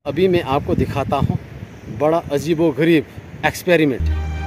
अभी मैं आपको दिखाता हूँ बड़ा अजीबोगरीब एक्सपेरिमेंट।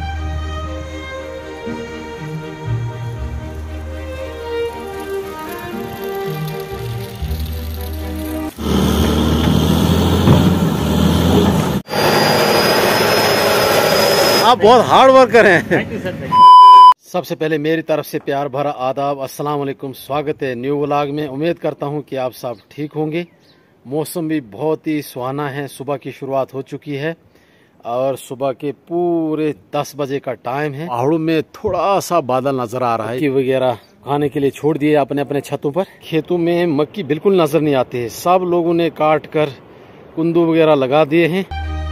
आप बहुत हार्ड वर्कर हैं। Thank you sir. सबसे पहले मेरी तरफ से प्यार भरा आदाब, अस्सलाम वालेकुम। स्वागत है न्यू व्लॉग में। उम्मीद करता हूँ कि आप सब ठीक होंगे। मौसम भी बहुत ही सुहाना है। सुबह की शुरुआत हो चुकी है और सुबह के पूरे 10 बजे का टाइम है। पहाड़ों में थोड़ा सा बादल नजर आ रहा है। मक्की वगैरह खाने के लिए छोड़ दिए अपने अपने छतों पर। खेतों में मक्की बिल्कुल नजर नहीं आती है। सब लोगों ने काट कर कुंदू वगैरह लगा दिए हैं।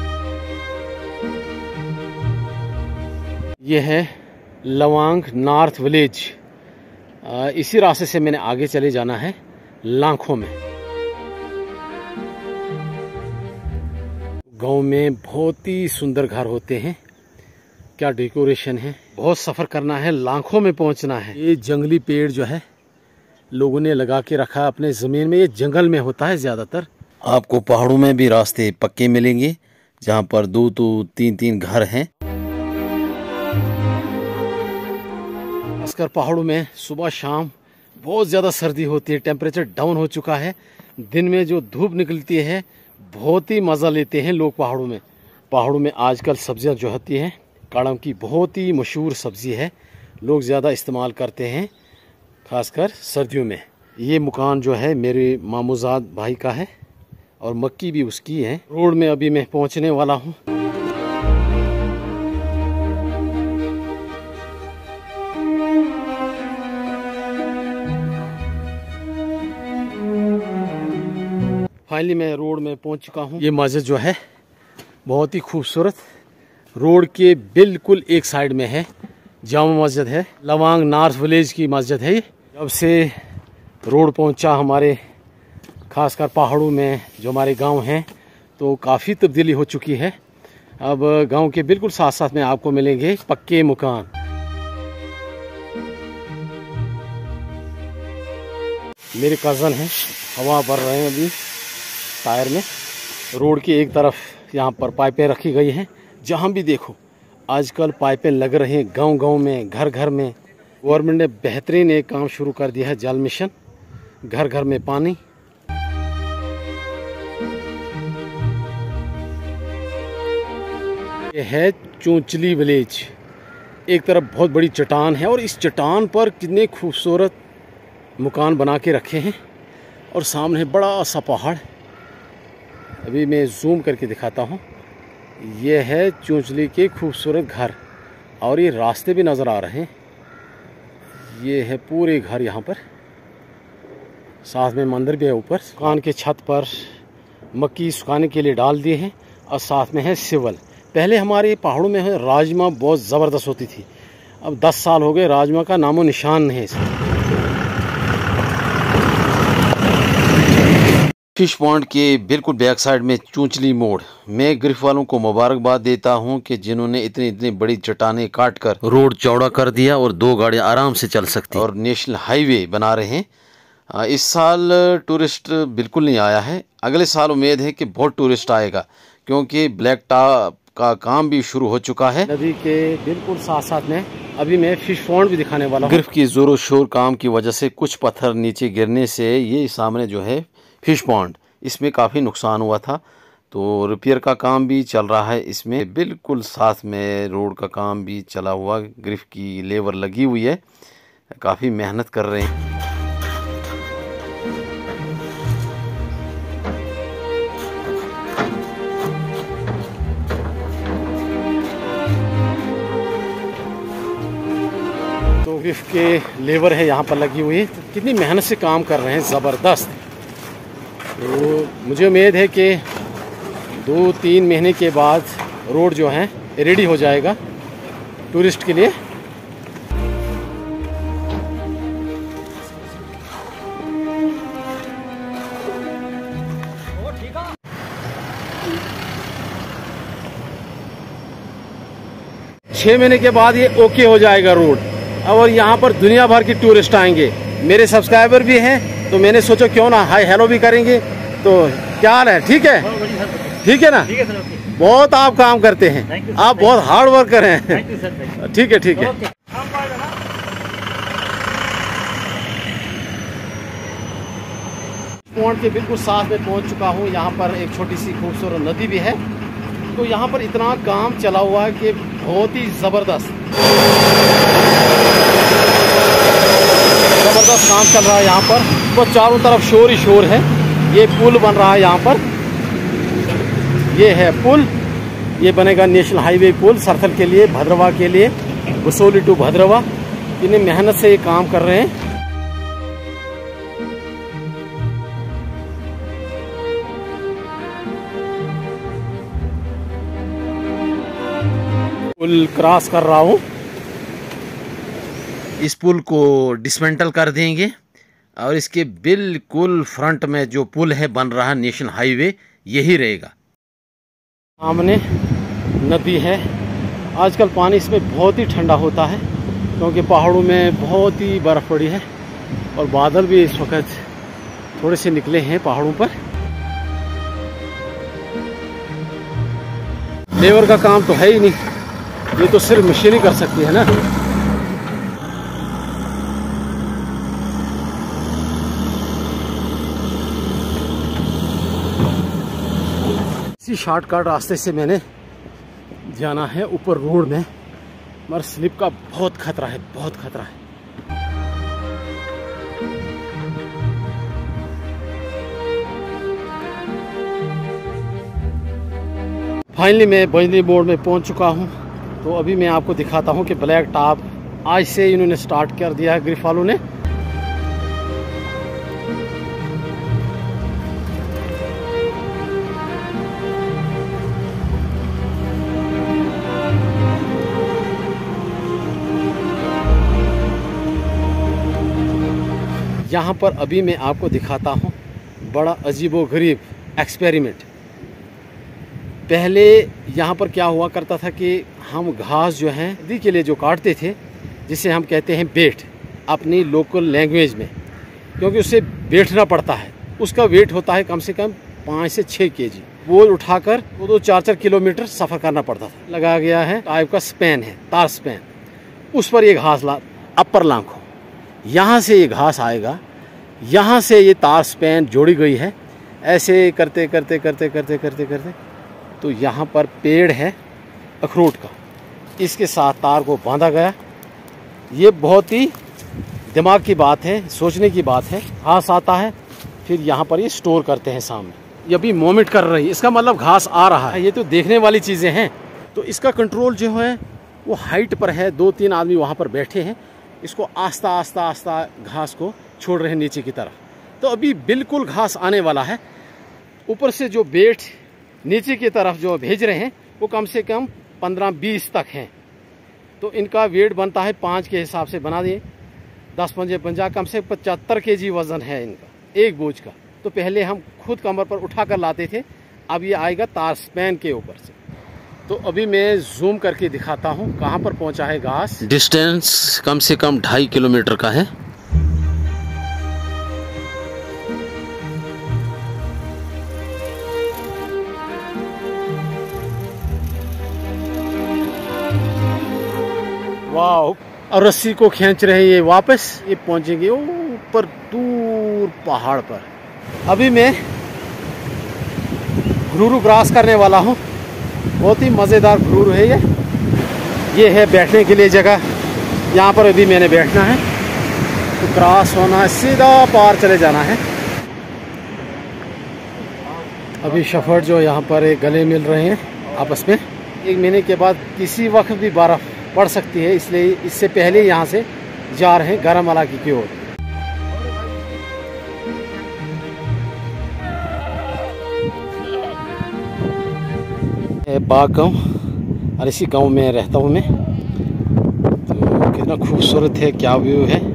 ये है लवांग नॉर्थ विलेज। इसी रास्ते से मैंने आगे चले जाना है लाखों में। गांव में बहुत ही सुंदर घर होते हैं। क्या डेकोरेशन है। बहुत सफर करना है, लाखों में पहुंचना है। ये जंगली पेड़ जो है लोगों ने लगा के रखा है अपने जमीन में। ये जंगल में होता है ज्यादातर। आपको पहाड़ों में भी रास्ते पक्के मिलेंगे जहां पर 2 तो 3 घर हैं। खासकर पहाड़ों में सुबह शाम बहुत ज़्यादा सर्दी होती है। टेम्परेचर डाउन हो चुका है। दिन में जो धूप निकलती है बहुत ही मज़ा लेते हैं लोग पहाड़ों में। पहाड़ों में आजकल सब्जियां जो होती हैं, कड़म की बहुत ही मशहूर सब्ज़ी है। लोग ज़्यादा इस्तेमाल करते हैं खासकर सर्दियों में। ये मकान जो है मेरे मामूजाद भाई का है और मक्की भी उसकी है। रोड में अभी मैं पहुँचने वाला हूँ। फाइनली मैं रोड में पहुंच चुका हूं। ये मस्जिद जो है बहुत ही खूबसूरत रोड के बिल्कुल एक साइड में है। जामा मस्जिद है। लवांग नॉर्थ विलेज की मस्जिद है। जब से रोड पहुंचा हमारे खासकर पहाड़ों में जो हमारे गांव हैं तो काफ़ी तब्दीली हो चुकी है। अब गांव के बिल्कुल साथ साथ में आपको मिलेंगे पक्के मकान। मेरे कज़न हैं, हवा भर रहे हैं अभी टायर में। रोड की एक तरफ यहाँ पर पाइपें रखी गई हैं। जहाँ भी देखो आजकल पाइपें लग रही हैं। गांव गांव में, घर घर में। गवर्नमेंट ने बेहतरीन एक काम शुरू कर दिया है, जल मिशन। घर घर में पानी। ये है चोंचली विलेज। एक तरफ बहुत बड़ी चट्टान है और इस चट्टान पर कितने खूबसूरत मकान बना के रखे हैं और सामने बड़ा सा पहाड़। अभी मैं जूम करके दिखाता हूँ। ये है चोंचली के खूबसूरत घर और ये रास्ते भी नज़र आ रहे हैं। ये है पूरे घर यहाँ पर। साथ में मंदिर भी है ऊपर। दुकान के छत पर मक्की सुखाने के लिए डाल दिए हैं और साथ में है सिवल। पहले हमारे पहाड़ों में राजमा बहुत ज़बरदस्त होती थी। अब 10 साल हो गए राजमा का नामो निशान नहीं है। फिश पॉन्ड के बिल्कुल बैक साइड में चोंचली मोड़। मैं गिरफ्त वालों को मुबारकबाद देता हूं कि जिन्होंने इतनी बड़ी चट्टानें काट कर रोड चौड़ा कर दिया और 2 गाड़ियां आराम से चल सकती और नेशनल हाईवे बना रहे हैं। इस साल टूरिस्ट बिल्कुल नहीं आया है। अगले साल उम्मीद है कि बहुत टूरिस्ट आएगा क्योंकि ब्लैक टॉप का काम भी शुरू हो चुका है। नदी के बिल्कुल साथ साथ में अभी मैं फिश पॉन्ड भी दिखाने वाला हूँ। गिरफ्त की जोरों शोर काम की वजह से कुछ पत्थर नीचे गिरने से ये सामने जो है फिश पॉन्ड, इसमें काफ़ी नुकसान हुआ था। तो रिपेयर का काम भी चल रहा है। इसमें बिल्कुल साथ में रोड का काम भी चला हुआ। गिरफ्त की लेबर लगी हुई है, काफ़ी मेहनत कर रहे हैं। तो गिरफ्त के लेबर है यहाँ पर लगी हुई है। तो कितनी मेहनत से काम कर रहे हैं, ज़बरदस्त। तो मुझे उम्मीद है कि 2-3 महीने के बाद रोड जो है रेडी हो जाएगा टूरिस्ट के लिए। छह महीने के बाद ये ओके हो जाएगा रोड। और यहाँ पर दुनिया भर के टूरिस्ट आएंगे। मेरे सब्सक्राइबर भी हैं तो मैंने सोचा क्यों ना हाय हेलो भी करेंगे। तो क्या हाल है, ठीक है? ठीक है ना? ठीक है सर, ओके। बहुत आप काम करते हैं, थैंक यू आप बहुत हार्ड वर्कर हैं। Thank you sir. ठीक है, ठीक है। ओके। पॉइंट के बिल्कुल साथ में पहुंच चुका हूं। यहाँ पर एक छोटी सी खूबसूरत नदी भी है। तो यहाँ पर इतना काम चला हुआ है कि बहुत ही ज़बरदस्त काम चल रहा है यहाँ पर। तो चारों तरफ शोर ही शोर है। ये पुल बन रहा है यहाँ पर, ये है पुल। ये बनेगा नेशनल हाईवे पुल सरथल के लिए, भद्रवा के लिए, बसोली टू भद्रवा। इन्हें मेहनत से ये काम कर रहे हैं। पुल क्रॉस कर रहा हूँ। इस पुल को डिसमेंटल कर देंगे और इसके बिल्कुल फ्रंट में जो पुल है बन रहा नेशनल हाईवे, यही रहेगा। सामने नदी है। आजकल पानी इसमें बहुत ही ठंडा होता है क्योंकि पहाड़ों में बहुत ही बर्फ़ पड़ी है और बादल भी इस वक्त थोड़े से निकले हैं पहाड़ों पर। लेबर का काम तो है ही नहीं, ये तो सिर्फ मशीन ही कर सकती है ना। इसी शॉर्टकट रास्ते से मैंने जाना है ऊपर रोड में, मगर स्लिप का बहुत खतरा है, बहुत खतरा है। फाइनली मैं बजनी मोड़ में पहुंच चुका हूं। तो अभी मैं आपको दिखाता हूं कि ब्लैक टॉप आज से इन्होंने स्टार्ट कर दिया है ग्रिफ वालों ने। यहाँ पर अभी मैं आपको दिखाता हूँ बड़ा अजीबोगरीब एक्सपेरिमेंट। पहले यहाँ पर क्या हुआ करता था कि हम घास जो है नदी के लिए जो काटते थे, जिसे हम कहते हैं बेट अपनी लोकल लैंग्वेज में, क्योंकि उससे बैठना पड़ता है। उसका वेट होता है कम से कम 5 से 6 केजी। वो उठाकर 2-4 किलोमीटर सफ़र करना पड़ता था। लगाया गया है टाइप का स्पैन है, तार स्पैन। उस पर ये घास अपर लांखों, यहाँ से ये घास आएगा, यहाँ से ये तार स्पैन जोड़ी गई है। ऐसे करते करते करते करते करते करते तो यहाँ पर पेड़ है अखरोट का, इसके साथ तार को बांधा गया। ये बहुत ही दिमाग की बात है, सोचने की बात है। घास आता है, फिर यहाँ पर ये स्टोर करते हैं सामने। ये अभी मोमेंट कर रही है, इसका मतलब घास आ रहा है। ये तो देखने वाली चीज़ें हैं। तो इसका कंट्रोल जो है वो हाइट पर है। 2-3 आदमी वहाँ पर बैठे हैं, इसको आस्ता आस्ता आस्ता घास को छोड़ रहे हैं नीचे की तरफ। तो अभी बिल्कुल घास आने वाला है। ऊपर से जो बेट नीचे की तरफ जो भेज रहे हैं वो कम से कम 15-20 तक हैं। तो इनका वेट बनता है 5 के हिसाब से बना दिए, 10-5 कम से 75 केजी वजन है इनका एक बोझ का। तो पहले हम खुद कमर पर उठा कर लाते थे, अब ये आएगा तार स्पैन के ऊपर से। तो अभी मैं जूम करके दिखाता हूँ कहाँ पर पहुँचा है घास। डिस्टेंस कम से कम 2.5 किलोमीटर का है। वाह, और रस्सी को खींच रहे ये वापस। ये पहुंचेंगे ऊपर दूर पहाड़ पर। अभी मैं घुरूरू क्रॉस करने वाला हूँ। बहुत ही मज़ेदार घुरूरू है ये है बैठने के लिए जगह। यहाँ पर अभी मैंने बैठना है, तो क्रॉस होना है, सीधा पार चले जाना है। अभी शफर्ड जो यहाँ पर एक गले मिल रहे हैं आपस में। 1 महीने के बाद किसी वक्त भी बर्फ़ पड़ सकती है, इसलिए इससे पहले यहाँ से जा रहे हैं गरम इलाके की ओर। बाग गाँव, और इसी गांव में रहता हूँ मैं। तो कितना खूबसूरत है, क्या व्यू है।